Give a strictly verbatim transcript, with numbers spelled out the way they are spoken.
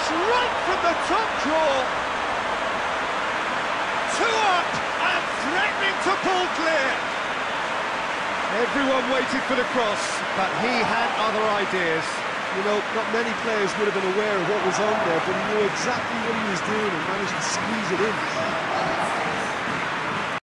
right from the top draw. Two up and threatening to pull clear. Everyone waited for the cross, but he had other ideas. You know, not many players would have been aware of what was on there, but he knew exactly what he was doing and managed to squeeze it in.